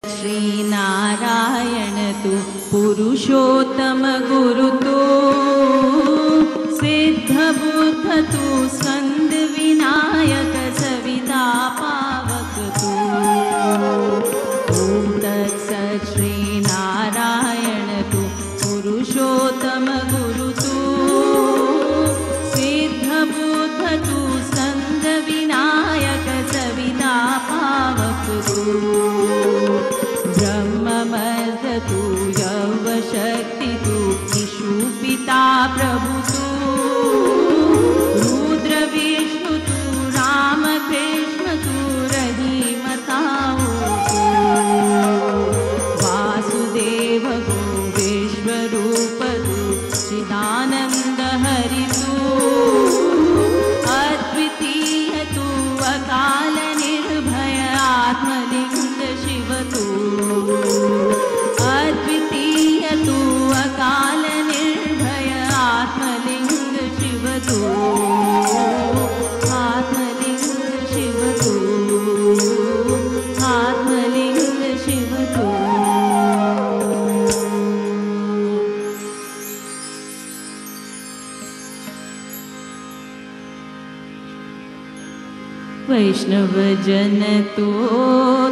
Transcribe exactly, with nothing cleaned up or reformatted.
श्री नारायण तू पुरुषोत्तम गुरु तू सिद्ध बुद्ध तू स्कंद विनायक सविता पावक तू। ओम तत्सत् श्री नारायण तू पुरुषोत्तम गुरु तू सिद्ध बुद्ध तू स्कंद विनायक सविता पावक तू। ब्रह्ममर्द तू यव शक्ति तू ईशु पिता प्रभु तू रुद्र विष्णु तू राम कृष्ण तू रहीमताओ तू। वासुदेव गो विश्वरूप तू चिदानंद हरि तू अद्वितीय तू अकाल निर्भय आत्मलिंग शिव तू। अद्वितीय तू अकाल निर्भय आत्मलिंग शिव तू। आत्मलिंग शिव तू। आत्मलिंग शिव तू। वैष्णव जन तो